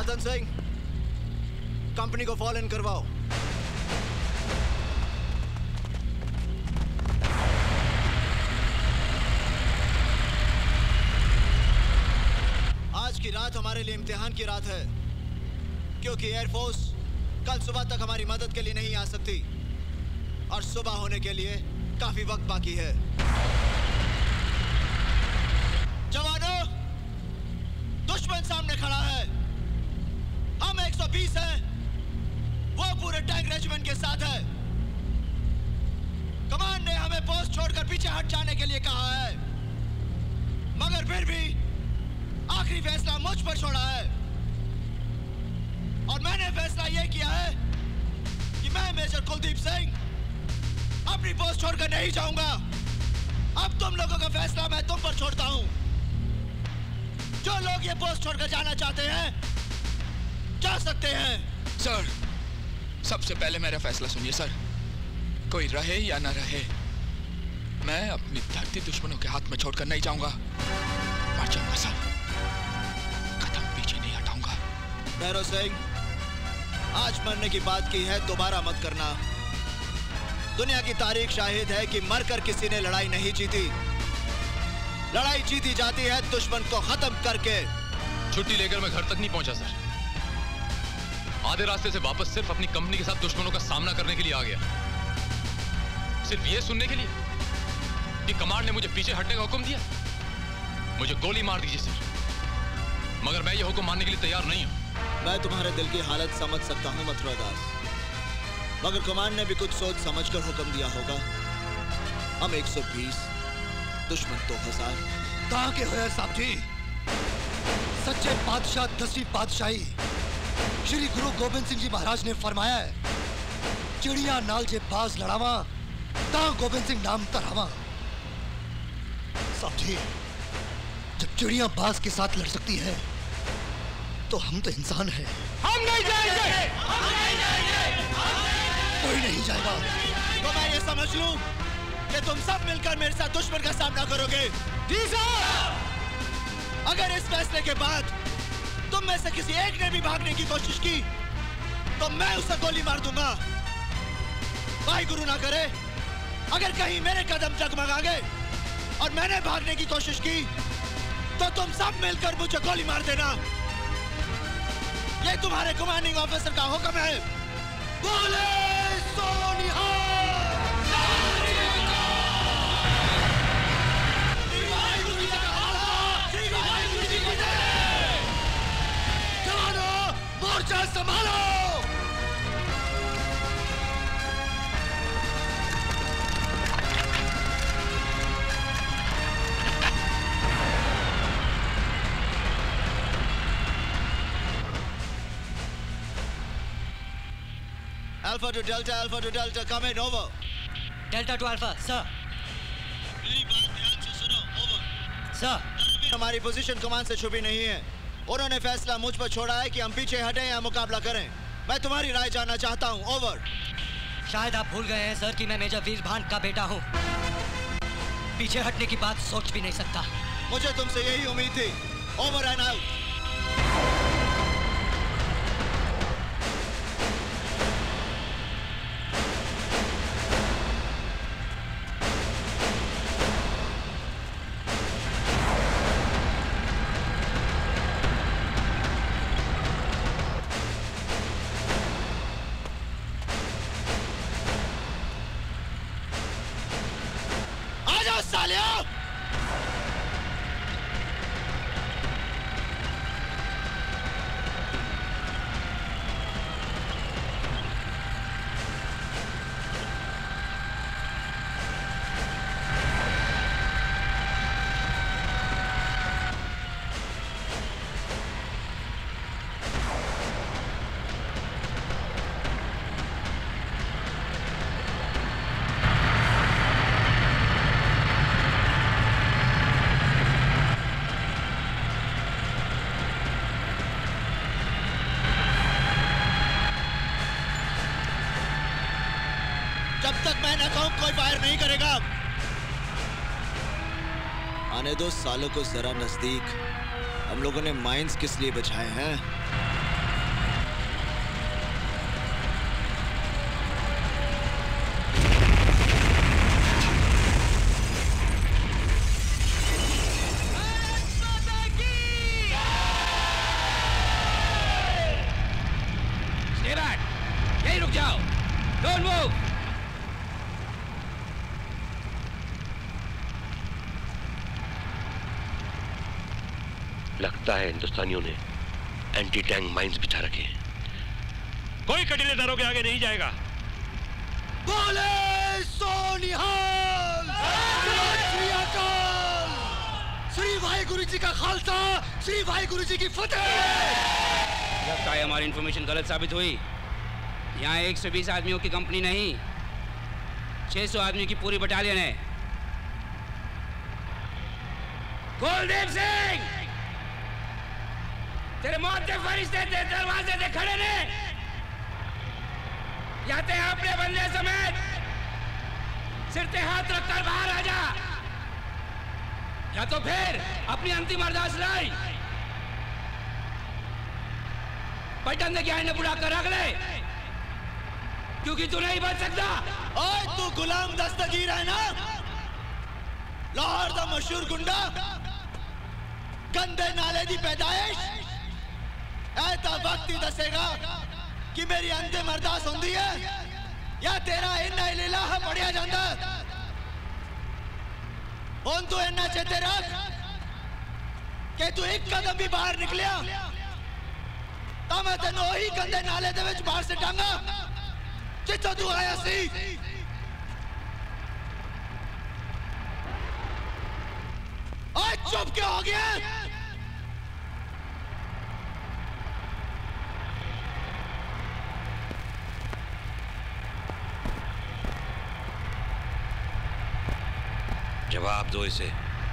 रतन Singh, company को fall in करवाओ। आज की रात हमारे लिए इम्तिहान की रात है, क्योंकि एयरफोर्स कल सुबह तक हमारी मदद के लिए नहीं आ सकती और सुबह होने के लिए काफी वक्त बाकी है। जवानों, दुश्मन सामने खड़ा है। हम 120 हैं, वो पूरे टैंक रेजिमेंट के साथ है। कमांड ने हमें पोस्ट छोड़कर पीछे हट जाने के लिए कहा है, मगर फिर भी आखिरी फैसला मुझ पर छोड़ा है और मैंने फैसला यह किया है कि मैं मेजर कुलदीप सिंह अपनी पोस्ट छोड़कर नहीं जाऊंगा। अब तुम लोगों का फैसला मैं तुम पर छोड़ता हूं। जो लोग ये पोस्ट छोड़कर जाना चाहते हैं जा सकते हैं। सर, सबसे पहले मेरा फैसला सुनिए सर। कोई रहे या ना रहे, मैं अपनी धरती दुश्मनों के हाथ में छोड़कर नहीं जाऊंगा। मर जाऊंगा सर, कदम पीछे नहीं हटाऊंगा। भैरव सिंह, आज मरने की बात की है, दोबारा मत करना। दुनिया की तारीख शाहिद है कि मरकर किसी ने लड़ाई नहीं जीती। लड़ाई जीती जाती है दुश्मन को खत्म करके। छुट्टी लेकर मैं घर तक नहीं पहुंचा सर। आधे रास्ते से वापस सिर्फ अपनी कंपनी के साथ दुश्मनों का सामना करने के लिए आ गया, सिर्फ ये सुनने के लिए कि कमांड ने मुझे पीछे हटने का हुक्म दिया। मुझे गोली मार दीजिए सर, मगर मैं ये हुक्म मानने के लिए तैयार नहीं हूं। मैं तुम्हारे दिल की हालत समझ सकता हूं मथुरा दास, मगर कमांड ने भी कुछ सोच समझकर हुक्म दिया होगा। हम 120, दुश्मन 2000। कहां के हो साहब जी? सच्चे बादशाह 10वीं बादशाही श्री गुरु गोबिंद सिंह जी महाराज ने फरमाया है, चिड़िया नाल जे बाज लड़ावा ता गोबिंद सिंह नाम तरावा। साहब जी, जब चिड़िया बाज के साथ लड़ सकती है तो हम तो इंसान हैं। हम नहीं जाएंगे, कोई नहीं जाएगा। तो मैं ये समझ लूं कि तुम सब मिलकर मेरे साथ दुश्मन का सामना करोगे? जी सर। अगर इस फैसले के बाद तुम में से किसी एक ने भी भागने की कोशिश की तो मैं उसे गोली मार दूंगा। भाई गुरु ना करे, अगर कहीं मेरे कदम जगमगा गए और मैंने भागने की कोशिश की तो तुम सब मिलकर मुझे गोली मार देना। ये तुम्हारे कमांडिंग ऑफिसर का हुक्म है। बोले सोनिहार। मोर्चा संभालो। Alpha to Delta, come in, over. Delta to Alpha, sir. मेरी बात ध्यान से सुनो, over. Sir. हमारी पोजीशन कमान से छुपी नहीं है। उन्होंने फैसला मुझ पर छोड़ा है कि हम पीछे हटें या मुकाबला करें। मैं तुम्हारी राय जानना चाहता हूं, ओवर। शायद आप भूल गए हैं सर कि मैं मेजर वीरभान का बेटा हूं। पीछे हटने की बात सोच भी नहीं सकता। मुझे तुमसे यही उम्मीद थी। Over and out. जब तक मैं न कहूं कोई फायर नहीं करेगा। आने दो सालों को जरा नजदीक। हम लोगों ने माइंस किस लिए बचाए हैं? लगता है हिंदुस्तानियों ने एंटी टैंक माइंस बिछा रखे हैं। कोई कटीले दरों के आगे नहीं जाएगा। बोले सोनिहाल, श्री अकाल, श्री वाहेगुरु जी का खालसा, श्री वाहेगुरु जी की फतेह। लगता है हमारी इंफॉर्मेशन गलत साबित हुई। यहाँ 120 आदमियों की कंपनी नहीं, 600 आदमी की पूरी बटालियन है। कुलदीप सिंह, तेरे मौत के फरिश्ते तेरे दरवाजे से खड़े ने। या ते अपने बंदे समेत सिर पे हाथ रखकर बाहर आ जा, या तो फिर अपनी अंतिम अरदास लाई बटन दे ज्ञान ने बुढ़ा कर रख ले, क्योंकि तू नहीं बच सकता। ओए तू गुलाम दस्तगीर है ना, लाहौर दा मशहूर गुंडा, गंदे नाले दी पैदाइश। ऐसा वक्त ही दसेगा कि मेरी अंतिम अरदास होंदी है या तेरा इन्ना इलाहा पढ़िया जांदा। हुण तू इन्ना चेते रख कि तू एक कदम भी बाहर निकलिया तो मैं तेन वही गंदे नाले दे विच बाहर सिटांगा जिथों तू आया सी। ओए चुप क्यों हो गया? जवाब दो इसे।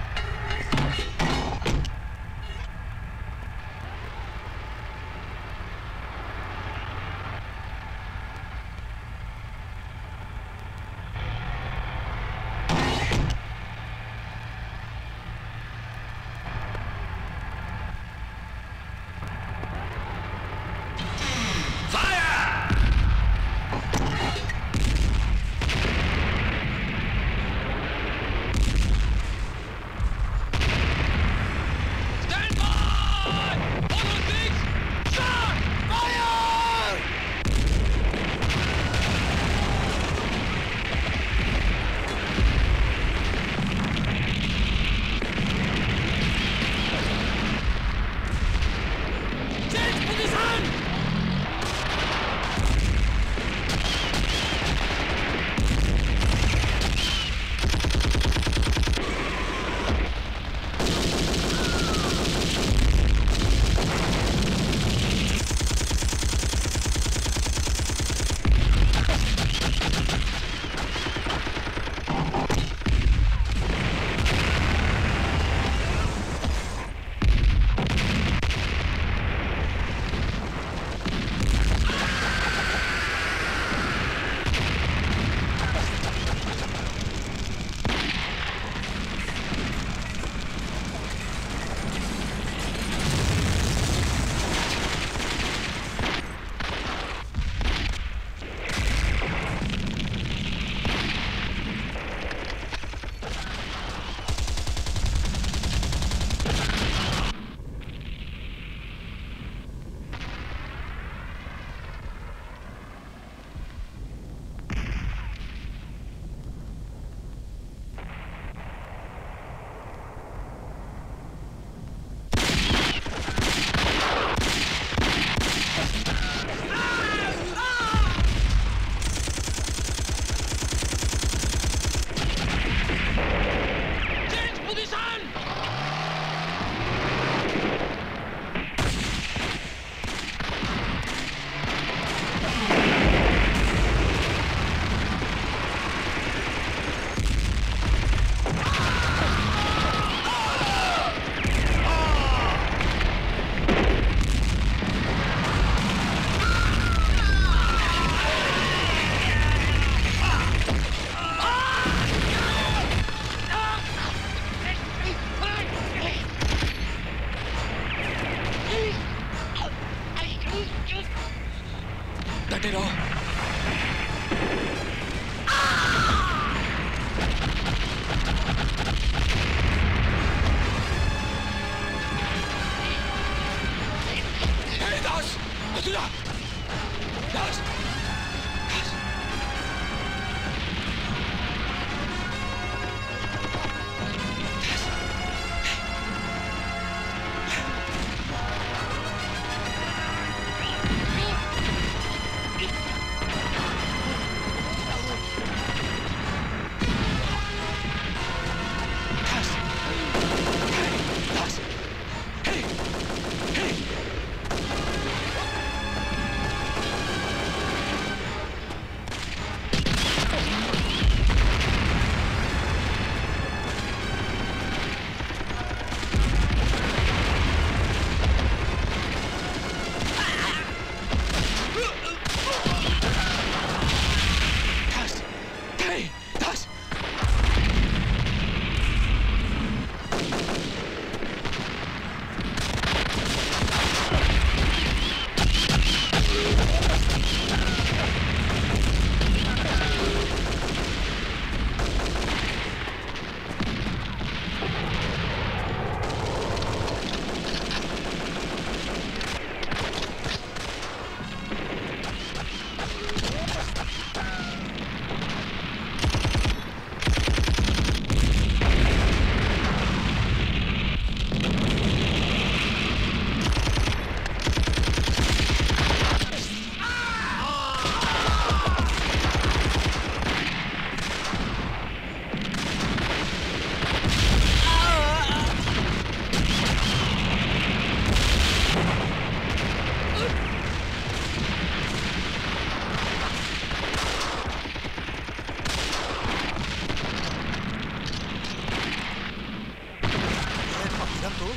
डटे रहो। दास, दास,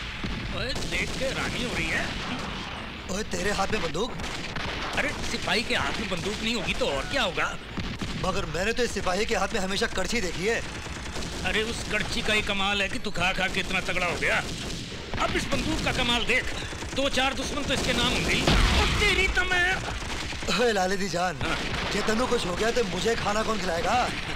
ओए देख के रानी हो रही है। ओए तेरे हाथ में बंदूक? अरे सिपाही के हाथ में बंदूक नहीं होगी तो और क्या होगा? मगर मैंने तो इस सिपाही के हाथ में हमेशा कड़छी देखी है। अरे उस कड़छी का ही कमाल है कि तू खा खा के इतना तगड़ा हो गया। अब इस बंदूक का कमाल देख, 2-4 दुश्मन तो इसके नाम होंगे। तेरी तो मैं। ओए लाले दी जान, ये तनु कुछ हो गया तो मुझे खाना कौन खिलाएगा?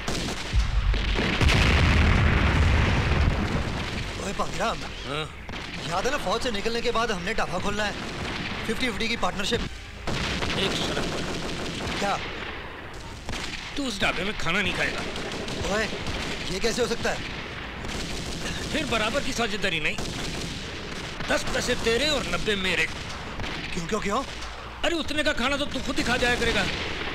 ओए पांगराम, याद है ना फौज से निकलने के बाद हमने ढाबा खोलना है, 50-50 की पार्टनरशिप। एक शर्त पर। क्या? तू उस ढाबे में खाना नहीं खाएगा। ओए ये कैसे हो सकता है? फिर बराबर की साझेदारी नहीं, 10 पैसे तेरे और 90 मेरे। क्यों क्यों क्यों? अरे उतने का खाना तो तू खुद ही खा जाया करेगा।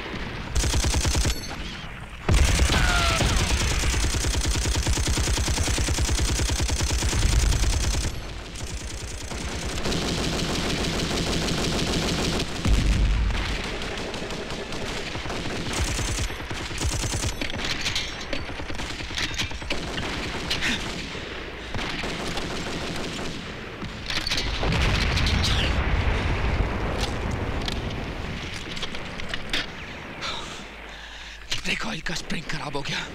ऑयल का स्प्रिंग खराब हो गया।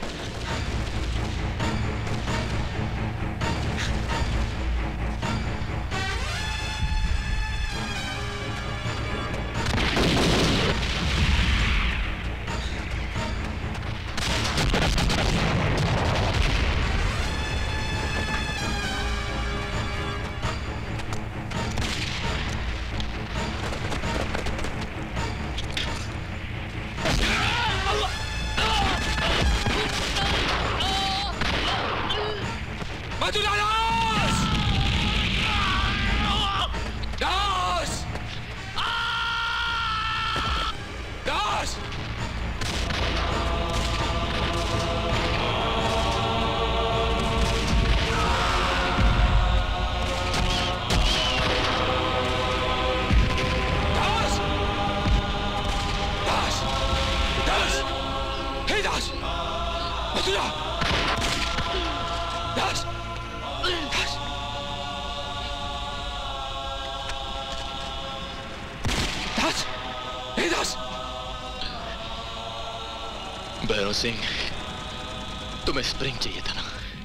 भैरव सिंह, तुम्हें स्प्रिंग चाहिए था ना?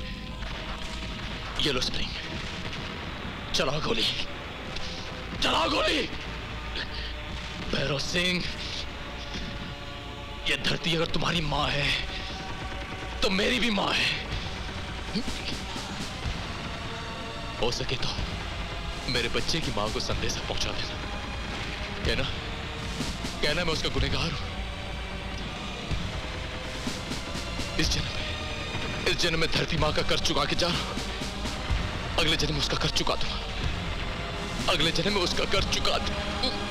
ये लो स्प्रिंग। चलाओ गोली, चलाओ गोली। भैरव सिंह, ये धरती अगर तुम्हारी माँ है तो मेरी भी माँ है। हो सके तो मेरे बच्चे की माँ को संदेशा पहुंचा देना। कहना मैं उसका गुनहगार हूं। इस जन्म में धरती माँ का कर्ज चुका के जा रहा हूं। अगले जन्म में उसका कर्ज चुका दूंगा। अगले जन्म में उसका कर्ज चुका दूंगा।